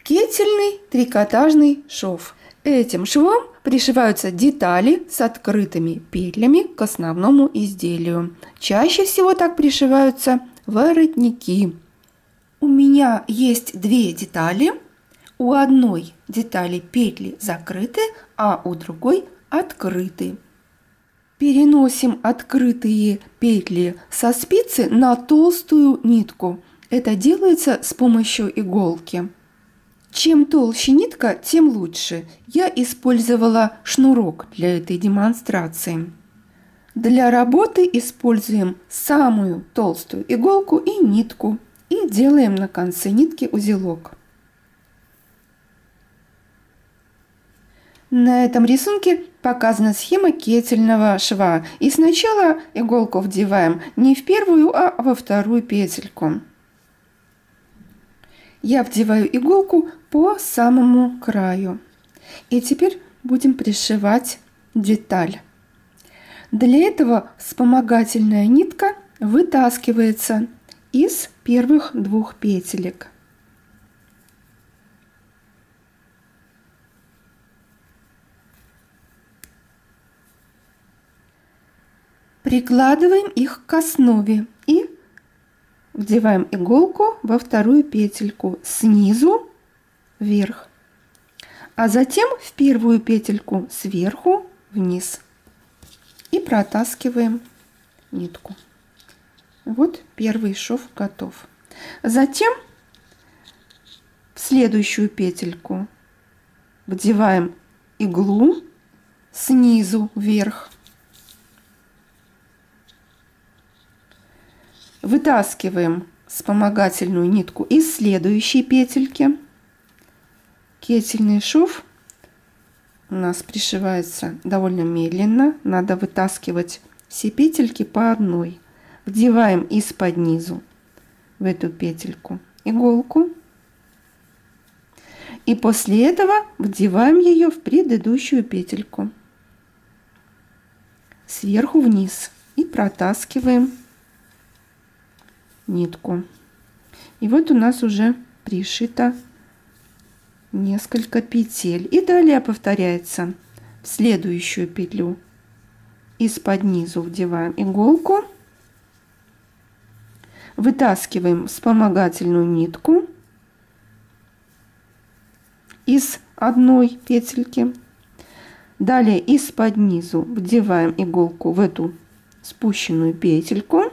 Кетельный трикотажный шов. Этим швом пришиваются детали с открытыми петлями к основному изделию. Чаще всего так пришиваются воротники. У меня есть две детали. У одной детали петли закрыты, а у другой открыты. Переносим открытые петли со спицы на толстую нитку. Это делается с помощью иголки. Чем толще нитка, тем лучше. Я использовала шнурок для этой демонстрации. Для работы используем самую толстую иголку и нитку и делаем на конце нитки узелок. На этом рисунке показана схема кетельного шва. И сначала иголку вдеваем не в первую, а во вторую петельку. Я вдеваю иголку по самому краю. И теперь будем пришивать деталь. Для этого вспомогательная нитка вытаскивается из первых двух петелек. Прикладываем их к основе и вдеваем иголку во вторую петельку снизу вверх, а затем в первую петельку сверху вниз и протаскиваем нитку. Вот первый шов готов. Затем в следующую петельку вдеваем иглу снизу вверх. Вытаскиваем вспомогательную нитку из следующей петельки. Кетельный шов у нас пришивается довольно медленно. Надо вытаскивать все петельки по одной. Вдеваем из-под низу в эту петельку иголку. И после этого вдеваем ее в предыдущую петельку. Сверху вниз. И протаскиваем нитку. И вот у нас уже пришито несколько петель. И далее повторяется. В следующую петлю из-под низу вдеваем иголку. Вытаскиваем вспомогательную нитку из одной петельки. Далее из-под низу вдеваем иголку в эту спущенную петельку.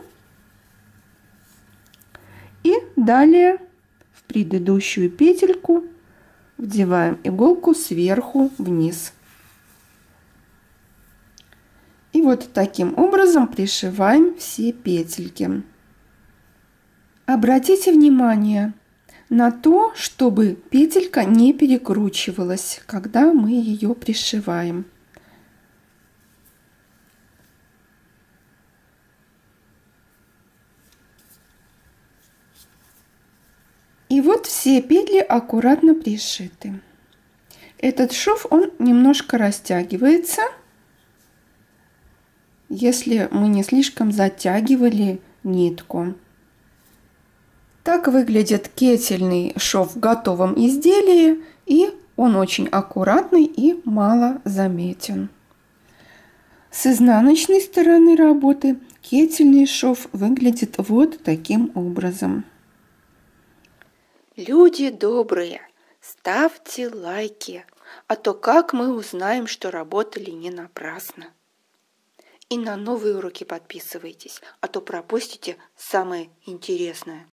И далее в предыдущую петельку вдеваем иголку сверху вниз. И вот таким образом пришиваем все петельки. Обратите внимание на то, чтобы петелька не перекручивалась, когда мы ее пришиваем. И вот все петли аккуратно пришиты. Этот шов, он немножко растягивается, если мы не слишком затягивали нитку. Так выглядит кетельный шов в готовом изделии, и он очень аккуратный и мало заметен. С изнаночной стороны работы кетельный шов выглядит вот таким образом. Люди добрые, ставьте лайки, а то как мы узнаем, что работали не напрасно. И на новые уроки подписывайтесь, а то пропустите самое интересное.